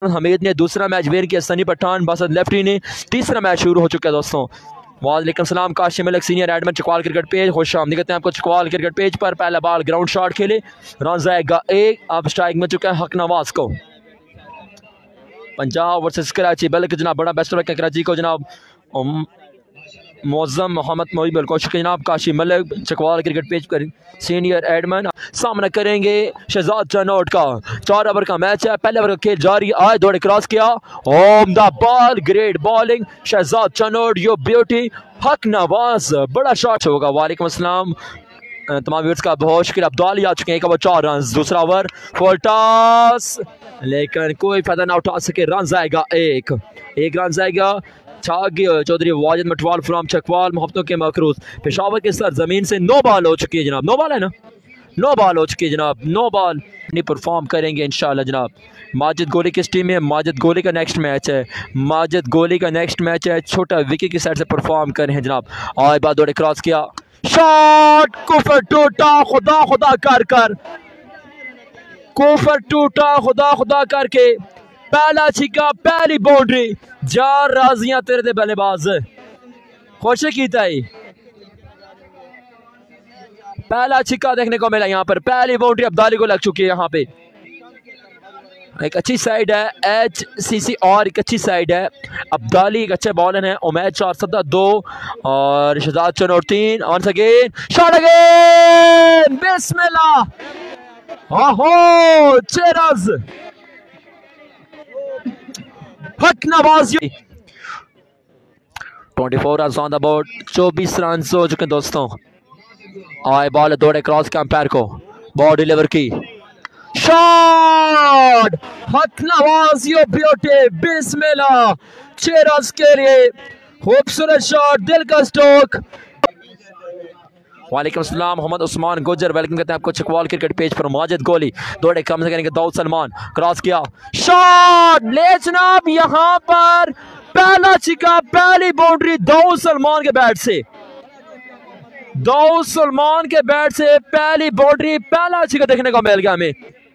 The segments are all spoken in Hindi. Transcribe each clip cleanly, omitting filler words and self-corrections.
हमीद ने दूसरा मैच वेयर किया सनी पठान बासद लेफ्टी ने। तीसरा मैच शुरू हो चुका है दोस्तों। वालेकुम सलाम Kashim Malik senior admin Chakwal cricket page, खुश आमदीद करते हैं आपको चकवाल क्रिकेट पेज पर। पहला बॉल ग्राउंड शॉट खेले, रन जाएगा 1। अब स्ट्राइक में चुका है हक नवाज को। पंजाब वर्सेस कराची, बल्कि जनाब बड़ा बेस्ट है कराची को जनाब मौजम मोहम्मद मोहिब कोशिश जनाब काशी मलिक चकवाल क्रिकेट पेज पर सीनियर एडमिन सामना करेंगे शहजाद चनोट का। 4 ओवर का मैच है, पहले ओवर का खेल जारी। आए दौड़े क्रॉस किया, home the ball, great bowling Shahzad Chanot, you beauty. Haq Nawaz बड़ा शॉट होगा। वालेकुम अस्सलाम तमाम व्यूअर्स का बहुत शुक्रिया। अब्दाली आ चुके हैं, 1 ओवर 4 रन। दूसरा ओवर फुल टॉस, लेकिन कोई फायदा ना उठा सके। रन जाएगा 1 रन जाएगा। चौधरी वाजिद मटवाल फ्रॉम चकवाल मोहब्बतों के मकरूज पेशावर के सर जमीन से 9 बॉल हो चुकी है जनाब। 9 बॉल है ना, 9 बॉल हो चुकी है जनाब। 9 बॉल नहीं परफॉर्म करेंगे इंशाल्लाह जनाब। माजिद गोली किस टीम में? माजिद गोली का नेक्स्ट मैच है, माजिद गोली का नेक्स्ट मैच है। छोटा विकी की साइड से परफॉर्म कर रहे हैं जनाब। और बाद दौड़े क्रॉस किया, शॉट कुफर टूटा खुदा खुदा कर कर, कुफर टूटा खुदा खुदा करके। पहला छिक्का, पहली बाउंड्री। जार राजियां तेरे दे बल्लेबाज खुश कीता है। पहला छिक्का देखने को मिला यहाँ पर। पहली बाउंड्री अब्दाली को लग चुकी है यहाँ पे। एक अच्छी साइड है HCC और एक अच्छी साइड है। अब्दाली एक अच्छे बॉलर हैं। उमैद 4 सदा 2 और Shahzad Chanor 3। On again, shot again, बिस्मिल्लाह। आहो चेराज Haq Nawaz 24 run on the board. 24 run हो चुके हैं दोस्तों। आए बॉल दौड़े क्रॉस के अंपायर को, बॉल डिलीवर की, shot Haq Nawaz, you beauty, बिस्मिल्लाह। 6 रन के लिए खूबसूरत शॉट, दिल का स्ट्रोक। वालेकुम अस्सलाम मोहम्मद उस्मान गुजर, वेलकम करते हैं आपको चकवाल क्रिकेट पेज पर। माजिद गोली दौड़े कम से करेंगे, दाऊद सलमान क्रॉस किया, शॉट ले जनाब। यहां पर पहला छिक्का, पहली बाउंड्री दाऊद सलमान के बैट से। दाऊद सलमान के बैट से पहली बाउंड्री, पहला छिक्का देखने को मिल गया हमें।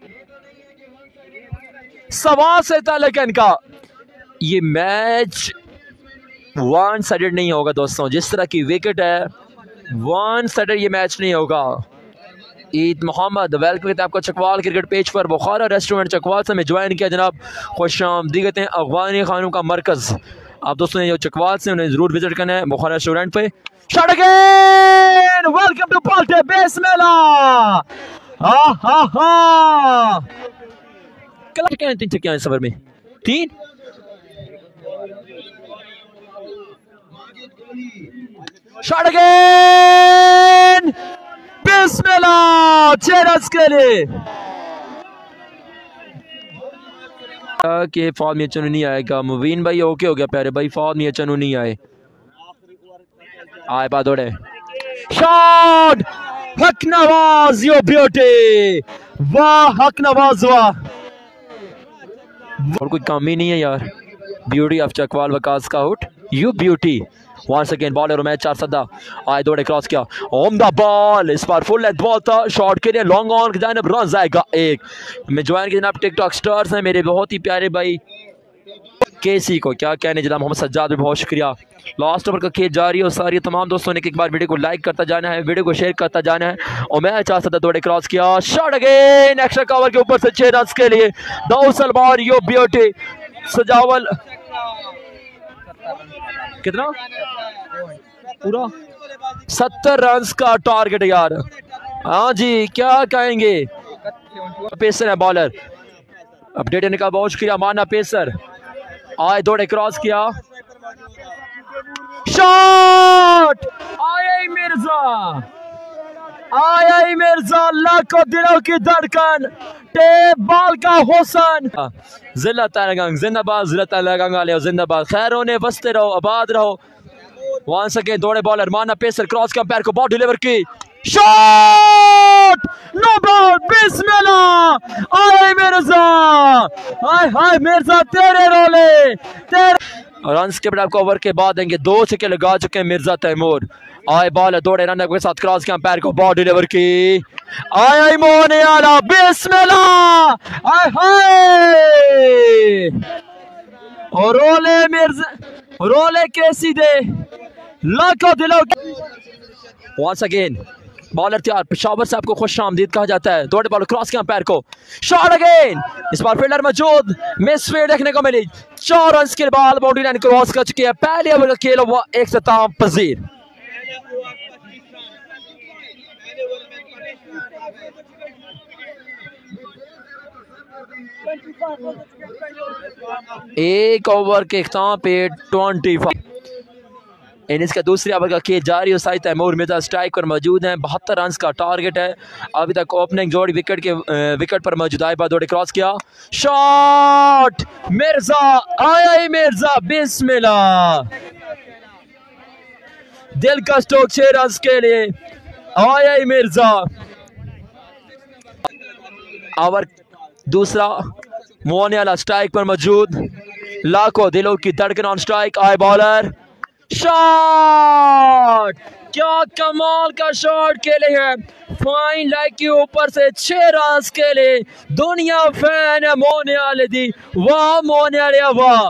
सवा से था लेकिन इनका ये मैच वन साइडेड नहीं होगा दोस्तों। जिस तरह की विकेट है, वन साइडेड ये मैच नहीं होगा। ईद मोहम्मद वेलकम करते हैं आपको चकवाल क्रिकेट पेज पर। बुखारा रेस्टोरेंट चकवाल से हमें ज्वाइन किया जनाब, खुश आमदीद कहते हैं। अफगानी खानों का मरकज़ आप दोस्तों ने जो चकवाल से उन्हें जरूर विजिट करना है बुखारा रेस्टोरेंट पे। शॉट अगेन, वेलकम टू पाल्टे, बिस्मिल्लाह। तीन छक्के इस ओवर में, 3। शॉट अगेन, बिस्मिल्लाह। 6 रन के लिए के फॉर्म में चनू नहीं आएगा। मुबीन भाई ओके हो गया प्यारे भाई, फॉर्म में चनू नहीं आए। आए बाद दौड़े, shot Haq Nawaz, you beauty, वाह हक नवाज वाह। और कोई काम ही नहीं है यार। ब्यूटी ऑफ चकवाल वकास का out, you beauty. Once again bowler Umaid 4 सदा आए दौड़े क्रॉस किया, ऑन द बॉल। इस बार फुल लेंथ बॉल था, शॉट के लिए लॉन्ग ऑन जानब, रन जाएगा 1। मैं ज्वाइन के जनाब टिकटॉक स्टार्स हैं मेरे बहुत ही प्यारे भाई केसी को क्या कहने जनाब, मोहम्मद सज्जाद भी बहुत शुक्रिया। लास्ट ओवर का खेल जारी है और सारी तमाम दोस्तों ने एक बार वीडियो को लाइक करता जाना है, वीडियो को शेयर करता जाना है। और मैं 4 सदा दौड़े क्रॉस किया, शॉट अगेन एक्स्ट्रा कवर के ऊपर से 6 रन के लिए दाऊद सलमान, यो ब्यूटी। सजावल कितना पूरा 70 रन का टारगेट यार। हाँ जी क्या कहेंगे। पेसर है बॉलर, अपडेट देने का बहुत शुक्रिया माना पेसर। आए दौड़े क्रॉस किया, शॉट आए मिर्जा, आया मिर्जा, लाखों दिलों की धड़कन, टेप बॉल का हुसन। जिला तेलंगाना जिंदाबाद, जिला तेलंगाना वाले जिंदाबाद। खैर होने बसते रहो, आबाद रहो। वहां सके दौड़े बॉलर माना पेसर क्रॉस का पैर को बॉल डिलीवर की, शॉट नो बॉल, बिस्मिल्लाह। आए मिर्जा, हाय हाय मिर्जा तेरे रोले तेरे। रन के बाद आपको ओवर के बाद देंगे 2 छक्के लगा चुके हैं मिर्जा तैमूर। आए बॉल दौड़े रन के साथ क्रॉस के पैर को बॉल डिलीवर की आए मोने आला बिस्मिल्लाह आए हाय और रोले मिर्जा रोले कैसी दे लाखों दिलों वंस अगेन बॉलर तैयार पेशावर साहब को खुश आमदीद कहा जाता है दौड़े बॉल क्रॉस के पैर को शॉट अगेन इस बार फील्डर मौजूद मिस फील्ड देखने को मिली 4 रन के बाद बाउंड्री लाइन क्रॉस कर चुके हैं पहले ओवर का खेल हुआ इख्तिताम पजीर एक ओवर के इख्तिताम पे 25 इनिंग्स का दूसरे ओवर का खेल जारी है साई तैमूर मिर्जा स्ट्राइक पर मौजूद हैं 72 रन का टारगेट है अभी तक ओपनिंग जोड़ी विकेट पर मौजूद आए बाद क्रॉस किया शॉट मिर्जा आया मिर्जा बिस्मिल्लाह दिल का स्ट्रोक 6 रन के लिए आया मिर्जा ओवर दूसरा मोने वाला स्ट्राइक पर मौजूद लाखों दिलों की धड़कन ऑन स्ट्राइक आए बॉलर शॉट क्या कमाल का शॉट खेले हैं फाइन लाइक के ऊपर से 6 रन के लिए दुनिया फैन है मोने वाले दी वाह मोने वाले वाह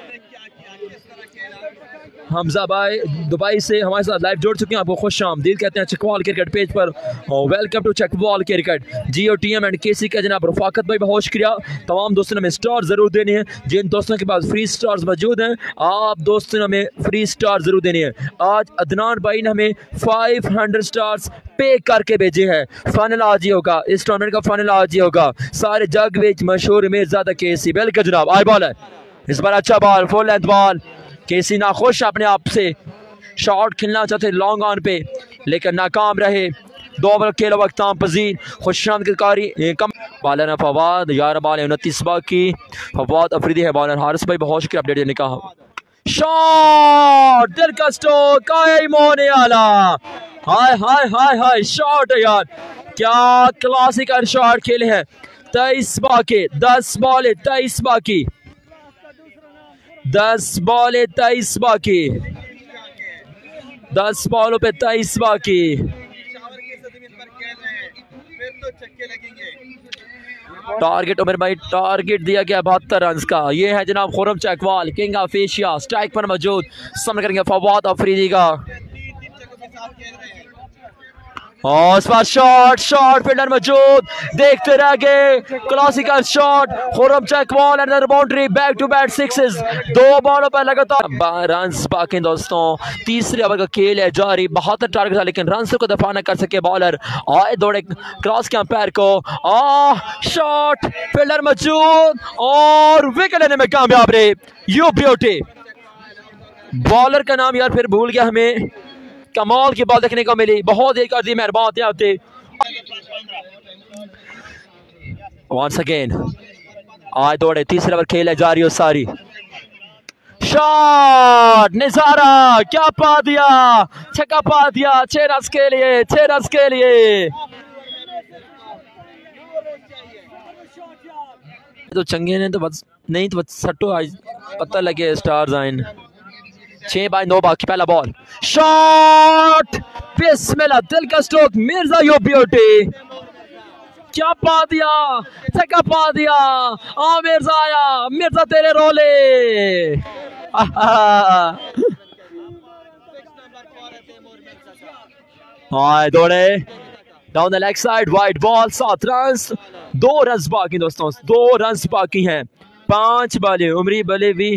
हमजा भाई दुबई से हमारे साथ लाइव जोड़ चुके हैं आपको खुश आमदीद कहते हैं चकवाल क्रिकेट पेज पर welcome to Chakwal cricket GOTM and KC का जनाब रफाकत भाई बहुत शुक्रिया तमाम दोस्तों ने हमें स्टार जरूर देने हैं जिन दोस्तों के पास फ्री स्टार्स मौजूद हैं आप दोस्तों ने हमें फ्री स्टार जरूर देने हैं आज अदनान भाई ने हमें 500 स्टार्स पे करके भेजे हैं फाइनल आज ही होगा इस टूर्नामेंट का फाइनल आज ही होगा सारे जग विच मशहूर मिर्जादा KC वेलकम जनाब आए बॉल है इस बार अच्छा ball full length ball KC नाखुश अपने आप से शॉट खेलना चाहते लॉन्ग ऑन पे लेकिन नाकाम रहे 2 ओवर खेल वक्त पजीर खुशकारी कम बॉलर है फवाद 11 बॉल 29 बाकी फवाद अफरीदी है बॉलर हारिस भाई बहुत शुक्रिया अपडेट देने का शॉट दिल का स्ट्रोक मोने आला हाय हाय हाय हाय शॉट है यार क्या क्लासिकल शॉट खेले हैं 23 बाकी 10 बॉल 23 बाकी 10 बॉल 23 बाकी 10 बॉलों पे 23 बाकी टारगेट उमर भाई टारगेट दिया गया 72 रन का ये है जनाब Khurram Chakwal king of Asia strike पर मौजूद सामने करेंगे फवाद अफरीदी का और इस बार शॉट शॉट फील्डर मौजूद देखते रह गए classical shot Khurram Chakwal under boundary back to back sixes 2 बॉलों पर लगातार 12 रन बाकी दोस्तों तीसरे ओवर का खेल है जारी 72 टारगेट था लेकिन रन को दफा न कर सके बॉलर आए दौड़े क्रॉस के पैर को शॉट फील्डर मौजूद और विकेट लेने में कामयाब रहे यू ब्यूटी बॉलर का नाम यार फिर भूल गया हमें कमाल की बॉल देखने को मिली बहुत ही कर दी मेहरबान होते वंस अगेन आज दौड़े तीसरे ओवर खेल है जारी और सारी शॉट निजारा क्या पा दिया छक्का पा दिया 6 रन के लिए 6 रन के लिए तो चंगे ने तो बस नहीं तो सट्टो आज पता लगे स्टार्स आइन 6 बाय 9 बाकी पहला बॉल शॉट बिस्मिल्लाह दिल का स्ट्रोक मिर्जा यू ब्यूटी क्या पा दिया छक्का पा दिया मिर्जा आया मिर्जा तेरे रोले हाँ दौड़े down the leg side wide ball 7 run 2 run बाकी दोस्तों 2 रन बाकी हैं 5 बाले उमरी बले भी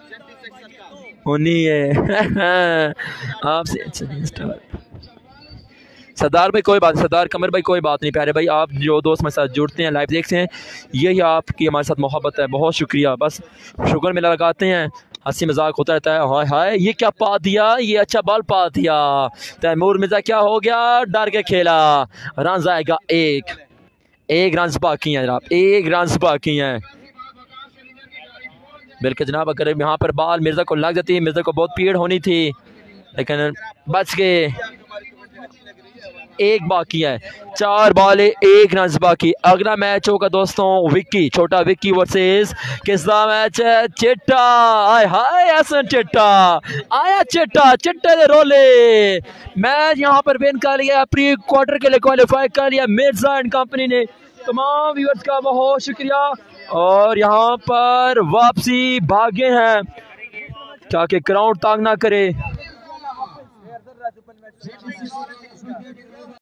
होनी है आपसे अच्छा सरदार भाई कोई बात नहीं सरदार कमर भाई कोई बात नहीं प्यारे भाई आप जो दोस्त मेरे साथ जुड़ते हैं लाइव देखते हैं यही आपकी हमारे साथ मोहब्बत है बहुत शुक्रिया बस शुगर मेला लगाते हैं हंसी मजाक होता रहता है हाय हाय ये क्या पा दिया ये अच्छा बॉल पा दिया तैमूर मिर्जा क्या हो गया डर के खेला रन आएगा एक रन बाकी हैं जनाब 1 रन बाकी हैं बिल्कुल जनाब अगर यहाँ पर बॉल मिर्जा को लग जाती मिर्जा को बहुत पीड़ होनी थी लेकिन बच गए 1 बाकी है, 4 बॉल 1 रन बाकी। अगला मैच होगा दोस्तों विक्की, छोटा विक्की वर्सेस किसका मैच है? चिट्टा। हाय हाय हसन चिट्टा आया, चिट्टा चिट्टे दे रोले। मैच यहाँ पर विन कर लिया, प्री क्वार्टर के लिए क्वालिफाई कर लिया मिर्जा एंड कंपनी ने। तमाम व्यूअर्स का बहुत शुक्रिया। और यहाँ पर वापसी भागे हैं ताकि क्राउड तंग ना करे।